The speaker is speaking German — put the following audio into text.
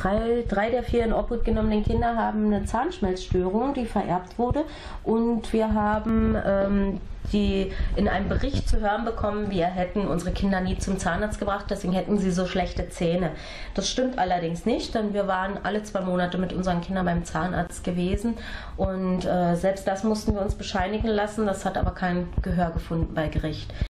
drei der 4 in Obhut genommenen Kinder haben eine Zahnschmelzstörung, die vererbt wurde. Und wir haben die in einem Bericht zu hören bekommen, wir hätten unsere Kinder nie zum Zahnarzt gebracht, deswegen hätten sie so schlechte Zähne. Das stimmt allerdings nicht, denn wir waren alle 2 Monate mit unseren Kindern beim Zahnarzt gewesen und selbst das mussten wir uns bescheinigen lassen. Das hat aber kein Gehör gefunden bei Gericht.